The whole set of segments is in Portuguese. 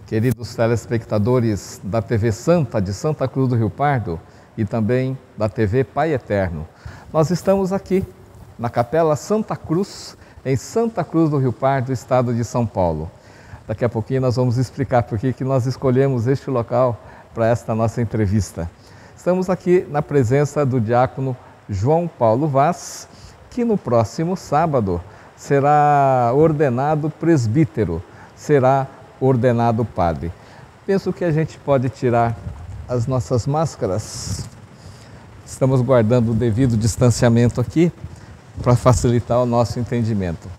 Queridos telespectadores da TV Santa de Santa Cruz do Rio Pardo e também da TV Pai Eterno, nós estamos aqui na Capela Santa Cruz, em Santa Cruz do Rio Pardo, estado de São Paulo. Daqui a pouquinho nós vamos explicar por que nós escolhemos este local para esta nossa entrevista. Estamos aqui na presença do diácono João Paulo Vaz, que no próximo sábado será ordenado presbítero, será ordenado padre. Penso que a gente pode tirar as nossas máscaras. Estamos guardando o devido distanciamento aqui para facilitar o nosso entendimento.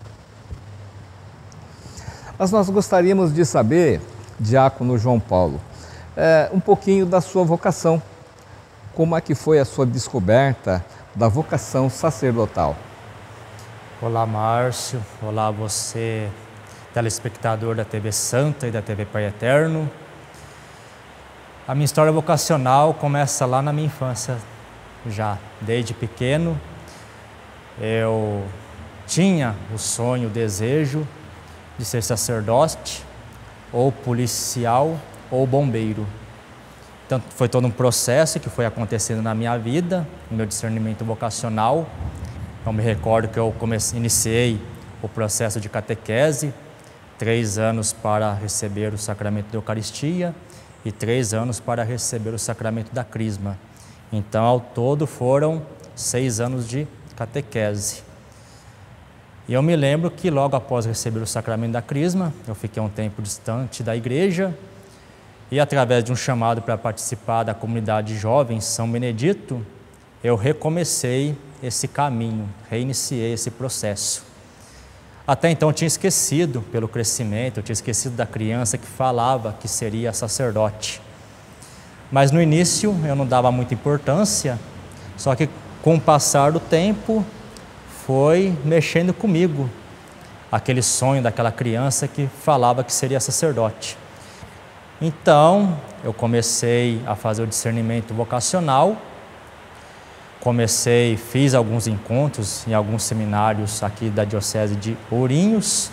Mas nós gostaríamos de saber, diácono João Paulo, um pouquinho da sua vocação. Como é que foi a sua descoberta da vocação sacerdotal? Olá, Márcio. Olá, você, telespectador da TV Santa e da TV Pai Eterno. A minha história vocacional começa lá na minha infância, já desde pequeno. Eu tinha o sonho, o desejo de ser sacerdote, ou policial, ou bombeiro. Então, foi todo um processo que foi acontecendo na minha vida, no meu discernimento vocacional. Eu me recordo que eu iniciei o processo de catequese, 3 anos para receber o sacramento da Eucaristia e 3 anos para receber o sacramento da Crisma. Então, ao todo, foram 6 anos de catequese. E eu me lembro que logo após receber o sacramento da Crisma, eu fiquei um tempo distante da igreja e através de um chamado para participar da comunidade de jovens São Benedito, eu recomecei esse caminho, reiniciei esse processo. Até então eu tinha esquecido pelo crescimento, eu tinha esquecido da criança que falava que seria sacerdote. Mas no início eu não dava muita importância, só que com o passar do tempo foi mexendo comigo, aquele sonho daquela criança que falava que seria sacerdote. Então, eu comecei a fazer o discernimento vocacional, fiz alguns encontros em alguns seminários aqui da Diocese de Ourinhos,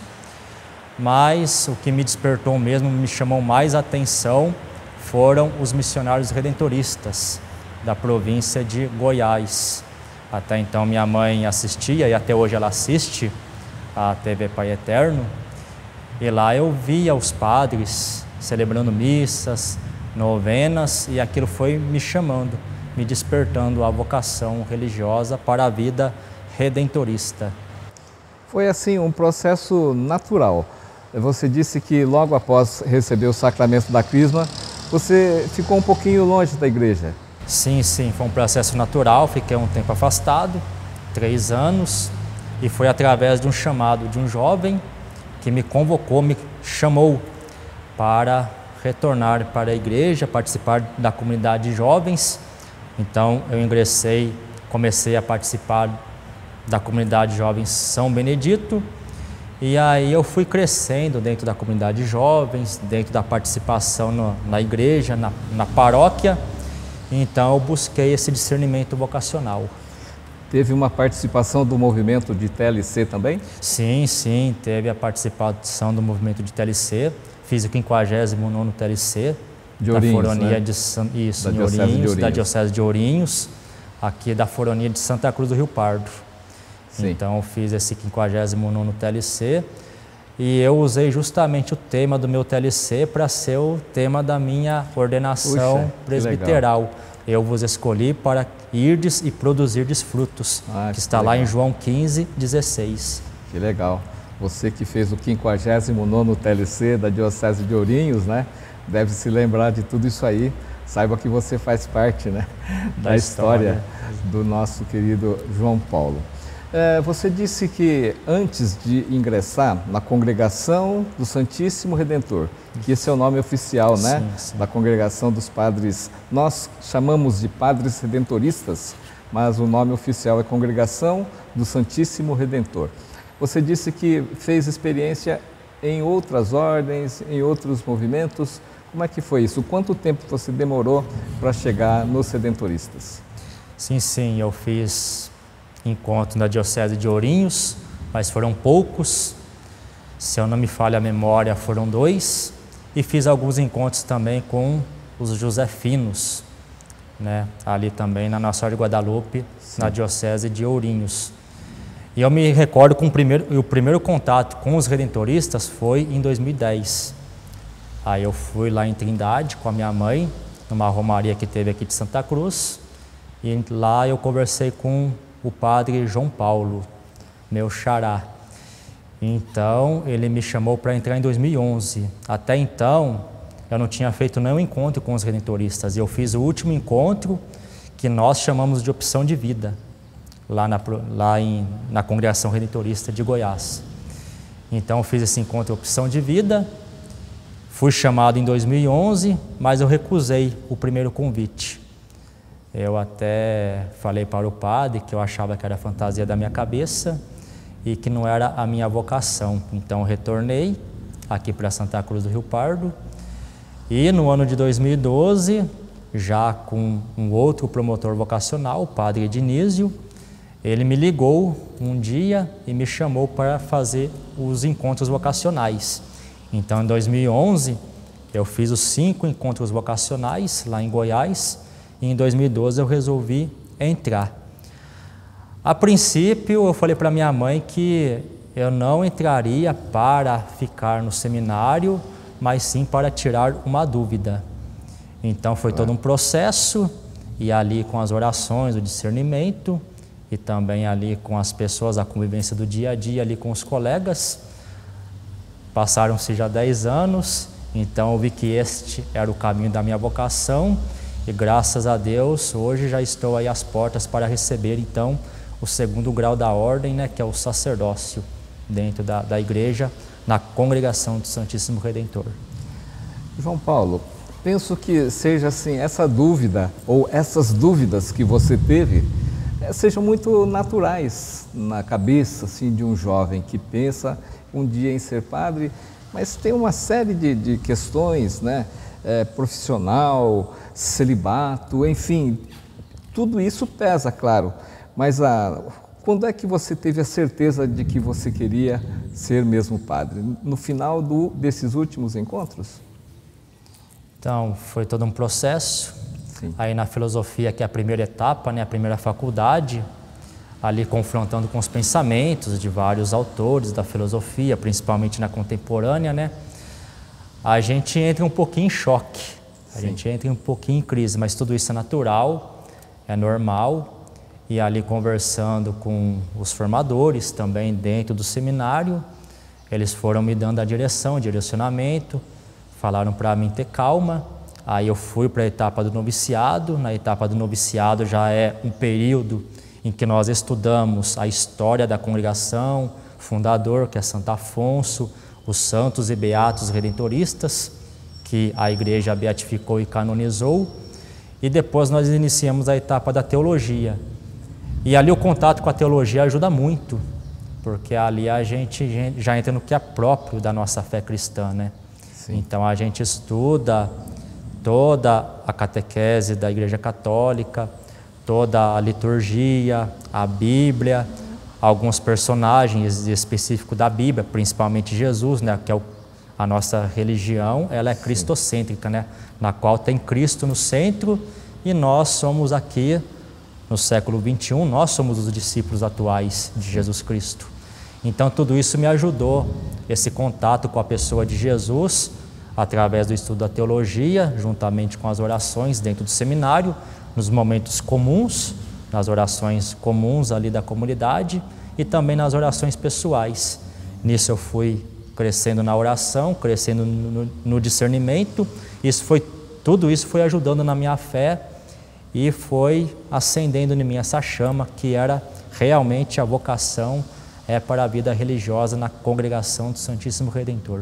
mas o que me despertou mesmo, me chamou mais a atenção, foram os missionários redentoristas da província de Goiás. Até então minha mãe assistia, e até hoje ela assiste, a TV Pai Eterno, e lá eu via os padres celebrando missas, novenas, e aquilo foi me chamando, me despertando a vocação religiosa para a vida redentorista. Foi assim um processo natural. Você disse que logo após receber o sacramento da Crisma, você ficou um pouquinho longe da igreja. Sim, foi um processo natural, fiquei um tempo afastado, 3 anos, e foi através de um chamado de um jovem que me convocou, me chamou para retornar para a igreja, participar da comunidade de jovens. Então eu comecei a participar da comunidade de jovens São Benedito, e aí eu fui crescendo dentro da comunidade de jovens, dentro da participação na igreja, na paróquia. Então eu busquei esse discernimento vocacional. Teve uma participação do movimento de TLC também? Sim, teve a participação do movimento de TLC. Fiz o 59º TLC de Ourinhos, da Foronia, né? Da Diocese de Ourinhos, aqui da Foronia de Santa Cruz do Rio Pardo. Sim. Então eu fiz esse 59º TLC e eu usei justamente o tema do meu TLC para ser o tema da minha ordenação presbiteral. Eu vos escolhi para irdes e produzirdes frutos, que está lá em João 15:16. Que legal. Você que fez o 59º TLC da Diocese de Ourinhos, né? Deve se lembrar de tudo isso aí. Saiba que você faz parte, né? da história do nosso querido João Paulo. Você disse que antes de ingressar na Congregação do Santíssimo Redentor, que esse é o nome oficial, né? Sim. Da Congregação dos Padres, nós chamamos de Padres Redentoristas, mas o nome oficial é Congregação do Santíssimo Redentor. Você disse que fez experiência em outras ordens, em outros movimentos. Como é que foi isso? Quanto tempo você demorou para chegar nos Redentoristas? Sim, eu fiz encontro na Diocese de Ourinhos, mas foram poucos. Se eu não me falha a memória, foram 2. e fiz alguns encontros também com os josefinos, né? Ali também na Nossa Senhora de Guadalupe, sim, na Diocese de Ourinhos. E eu me recordo que o primeiro contato com os redentoristas foi em 2010. Aí eu fui lá em Trindade com a minha mãe, numa romaria que teve aqui de Santa Cruz, e lá eu conversei com o padre João Paulo, meu xará. Então ele me chamou para entrar em 2011. Até então eu não tinha feito nenhum encontro com os redentoristas. Eu fiz o último encontro que nós chamamos de Opção de Vida, lá na Congregação Redentorista de Goiás. Então eu fiz esse encontro Opção de Vida, fui chamado em 2011, mas eu recusei o primeiro convite. Eu até falei para o padre que eu achava que era fantasia da minha cabeça e que não era a minha vocação. Então eu retornei aqui para Santa Cruz do Rio Pardo e no ano de 2012, já com um outro promotor vocacional, o padre Ednísio, ele me ligou um dia e me chamou para fazer os encontros vocacionais. Então, em 2011, eu fiz os 5 encontros vocacionais lá em Goiás e em 2012 eu resolvi entrar. A princípio, eu falei para minha mãe que eu não entraria para ficar no seminário, mas sim para tirar uma dúvida. Então, foi todo um processo, e ali com as orações, o discernimento, e também ali com as pessoas, a convivência do dia a dia ali com os colegas. Passaram-se já 10 anos, então eu vi que este era o caminho da minha vocação e graças a Deus hoje já estou aí às portas para receber então o 2º grau da ordem, né, que é o sacerdócio dentro da igreja, na Congregação do Santíssimo Redentor. João Paulo, penso que seja assim, essa dúvida ou essas dúvidas que você teve sejam muito naturais na cabeça assim, de um jovem que pensa um dia em ser padre, mas tem uma série de questões, né? Profissional, celibato, enfim, tudo isso pesa, claro, mas quando é que você teve a certeza de que você queria ser mesmo padre? No final desses últimos encontros? Então, foi todo um processo. Sim. Aí na filosofia, que é a primeira etapa, né, a primeira faculdade, ali confrontando com os pensamentos de vários autores da filosofia, principalmente na contemporânea, né, a gente entra um pouquinho em choque, a Sim. gente entra um pouquinho em crise, mas tudo isso é natural, é normal, e ali conversando com os formadores também dentro do seminário, eles foram me dando a direção, o direcionamento, falaram para mim ter calma. Aí eu fui para a etapa do noviciado. Na etapa do noviciado já é um período em que nós estudamos a história da congregação, fundador, que é Santo Afonso, os santos e beatos redentoristas, que a igreja beatificou e canonizou, e depois nós iniciamos a etapa da teologia. E ali o contato com a teologia ajuda muito, porque ali a gente já entra no que é próprio da nossa fé cristã, né? Sim. Então a gente estuda toda a catequese da Igreja Católica, toda a liturgia, a Bíblia, alguns personagens específicos da Bíblia, principalmente Jesus, né, que é a nossa religião, ela é cristocêntrica, né, na qual tem Cristo no centro e nós somos aqui no século XXI, nós somos os discípulos atuais de Jesus Cristo. Então tudo isso me ajudou, esse contato com a pessoa de Jesus, através do estudo da teologia, juntamente com as orações dentro do seminário, nos momentos comuns, nas orações comuns ali da comunidade e também nas orações pessoais. Nisso eu fui crescendo na oração, crescendo no discernimento, tudo isso foi ajudando na minha fé e foi acendendo em mim essa chama que era realmente a vocação para a vida religiosa na Congregação do Santíssimo Redentor.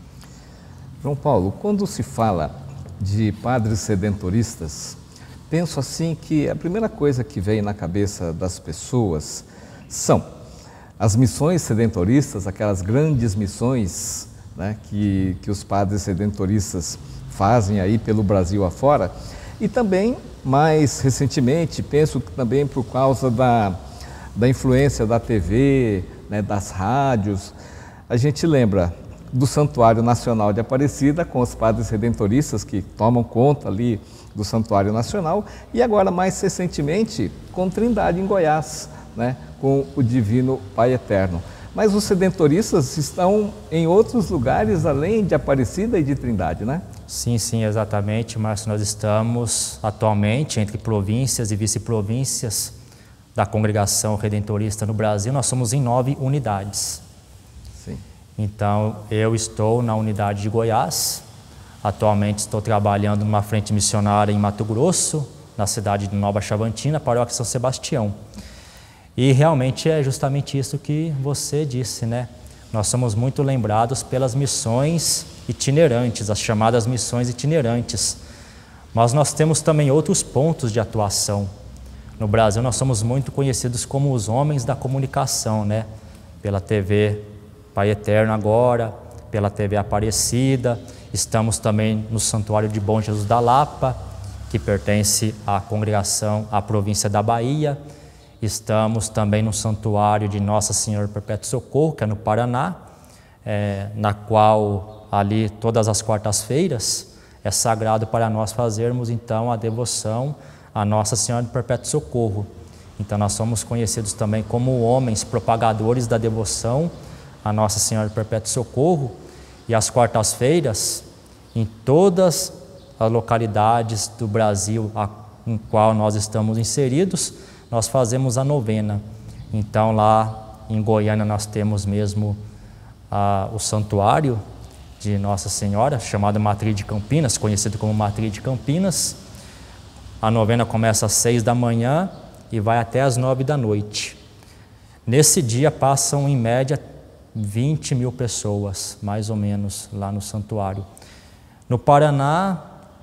João Paulo, quando se fala de padres redentoristas, penso assim que a primeira coisa que vem na cabeça das pessoas são as missões redentoristas, aquelas grandes missões, né, que os padres redentoristas fazem aí pelo Brasil afora, e também, mais recentemente, penso que também por causa da influência da TV, né, das rádios, a gente lembra do Santuário Nacional de Aparecida, com os padres redentoristas que tomam conta ali do Santuário Nacional, e agora mais recentemente com Trindade em Goiás, né, com o Divino Pai Eterno. Mas os redentoristas estão em outros lugares além de Aparecida e de Trindade, né? Sim, sim, exatamente, Márcio. Nós estamos atualmente entre províncias e vice-províncias da Congregação Redentorista no Brasil. Nós somos em 9 unidades. Sim. Então, eu estou na unidade de Goiás. Atualmente estou trabalhando numa frente missionária em Mato Grosso, na cidade de Nova Chavantina, paróquia São Sebastião. E realmente é justamente isso que você disse, né? Nós somos muito lembrados pelas missões itinerantes, as chamadas missões itinerantes. Mas nós temos também outros pontos de atuação. No Brasil nós somos muito conhecidos como os homens da comunicação, né? Pela TV Pai Eterno agora, pela TV Aparecida. Estamos também no Santuário de Bom Jesus da Lapa, que pertence à congregação, à província da Bahia. Estamos também no Santuário de Nossa Senhora Perpétuo Socorro, que é no Paraná, na qual ali todas as quartas-feiras é sagrado para nós fazermos então a devoção a Nossa Senhora do Perpétuo Socorro. Então nós somos conhecidos também como homens propagadores da devoção a Nossa Senhora do Perpétuo Socorro, e às quartas-feiras, em todas as localidades do Brasil em qual nós estamos inseridos, nós fazemos a novena. Então lá em Goiânia nós temos mesmo o santuário de Nossa Senhora, chamado Matriz de Campinas, conhecido como Matriz de Campinas. A novena começa às 6 da manhã e vai até às 9 da noite. Nesse dia passam em média 20 mil pessoas, mais ou menos, lá no santuário. No Paraná,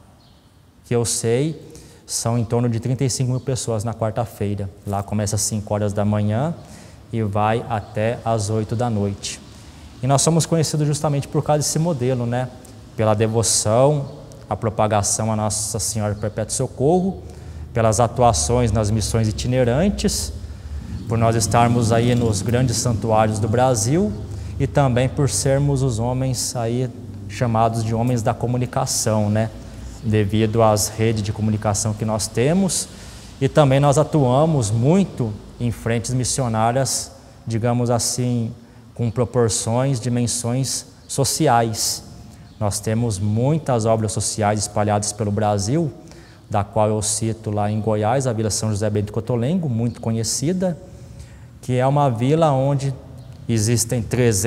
que eu sei, são em torno de 35 mil pessoas na quarta-feira. Lá começa às 5 horas da manhã e vai até às 8 da noite. E nós somos conhecidos justamente por causa desse modelo, né? Pela devoção, a propagação a Nossa Senhora Perpétuo Socorro, pelas atuações nas missões itinerantes, por nós estarmos aí nos grandes santuários do Brasil e também por sermos os homens aí chamados de homens da comunicação, né? Devido às redes de comunicação que nós temos, e também nós atuamos muito em frentes missionárias, digamos assim, com proporções, dimensões sociais. Nós temos muitas obras sociais espalhadas pelo Brasil, da qual eu cito lá em Goiás, a Vila São José Bento Cotolengo, muito conhecida, que é uma vila onde existem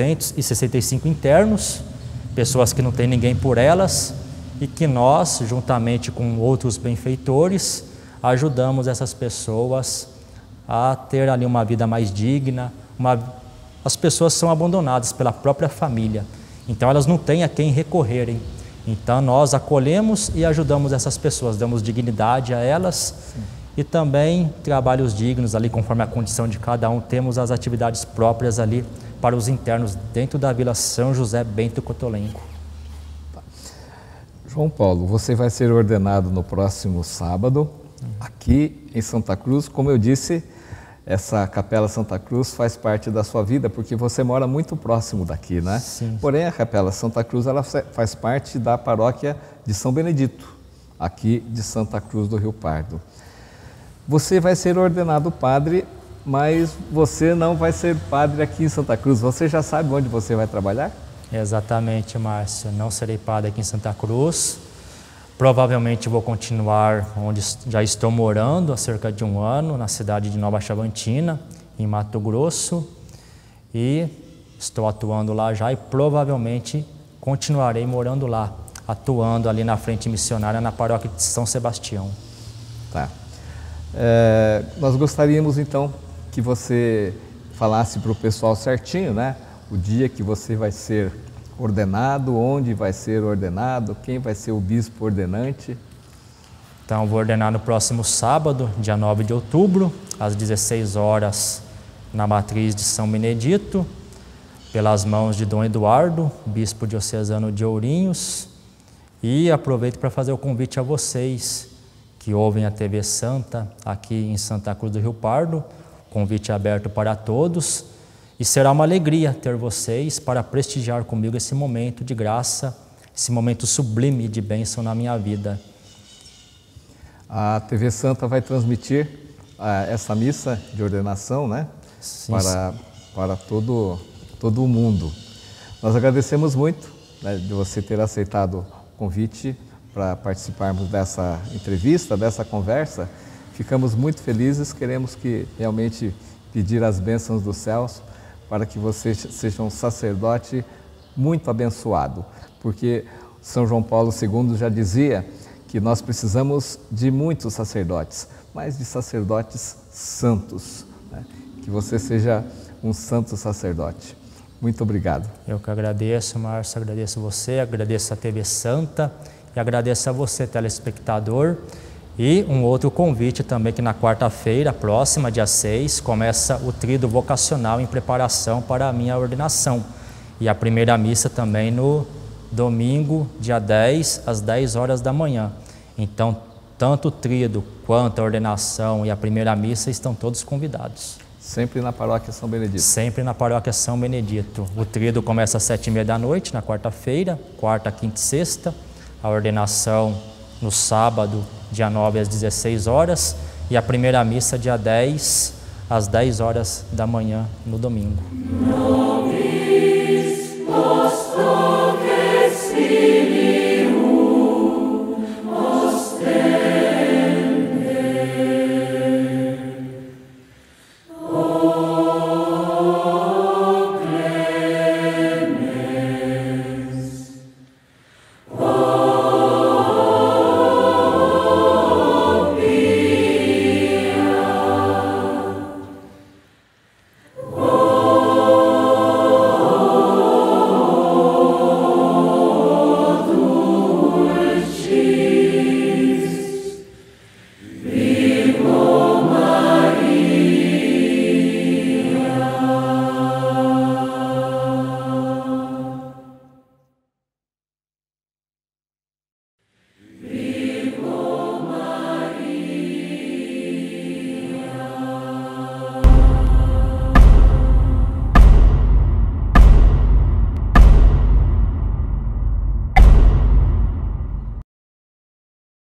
365 internos, pessoas que não têm ninguém por elas, e que nós, juntamente com outros benfeitores, ajudamos essas pessoas a ter ali uma vida mais digna. As pessoas são abandonadas pela própria família, então elas não têm a quem recorrerem. Então nós acolhemos e ajudamos essas pessoas, damos dignidade a elas. Sim. E também trabalhos dignos ali, conforme a condição de cada um. Temos as atividades próprias ali para os internos dentro da Vila São José Bento Cotolengo. João Paulo, você vai ser ordenado no próximo sábado, aqui em Santa Cruz. Como eu disse, essa Capela Santa Cruz faz parte da sua vida, porque você mora muito próximo daqui, né? Sim. Porém, a Capela Santa Cruz ela faz parte da paróquia de São Benedito, aqui de Santa Cruz do Rio Pardo. Você vai ser ordenado padre, mas você não vai ser padre aqui em Santa Cruz. Você já sabe onde você vai trabalhar? Exatamente, Márcio. Não serei padre aqui em Santa Cruz. Provavelmente vou continuar onde já estou morando há cerca de 1 ano, na cidade de Nova Chavantina, em Mato Grosso. E estou atuando lá já e provavelmente continuarei morando lá, atuando ali na frente missionária na paróquia de São Sebastião. Tá. Nós gostaríamos então que você falasse para o pessoal certinho, né? O dia que você vai ser ordenado, onde vai ser ordenado, quem vai ser o bispo ordenante. Então, vou ordenar no próximo sábado, dia 9 de outubro, às 16 horas, na matriz de São Benedito, pelas mãos de Dom Eduardo, bispo diocesano de Ourinhos. E aproveito para fazer o convite a vocês que ouvem a TV Santa aqui em Santa Cruz do Rio Pardo, convite aberto para todos. E será uma alegria ter vocês para prestigiar comigo esse momento de graça, esse momento sublime de bênção na minha vida. A TV Santa vai transmitir essa missa de ordenação, né? Sim, para todo o mundo. Nós agradecemos muito, né, de você ter aceitado o convite para participarmos dessa entrevista, dessa conversa. Ficamos muito felizes, queremos que realmente pedir as bênçãos dos céus para que você seja um sacerdote muito abençoado, porque São João Paulo II já dizia que nós precisamos de muitos sacerdotes, mas de sacerdotes santos, né? Que você seja um santo sacerdote. Muito obrigado. Eu que agradeço, Márcio, agradeço você, agradeço a TV Santa e agradeço a você, telespectador. E um outro convite também, que na quarta-feira próxima, dia 6, começa o tríduo vocacional em preparação para a minha ordenação. E a primeira missa também no domingo, dia 10, às 10 horas da manhã. Então, tanto o tríduo quanto a ordenação e a primeira missa estão todos convidados. Sempre na paróquia São Benedito? Sempre na paróquia São Benedito. O tríduo começa às 7h30 da noite, na quarta-feira, quarta, quinta e sexta. A ordenação no sábado, dia 9 às 16 horas, e a primeira missa dia 10 às 10 horas da manhã no domingo.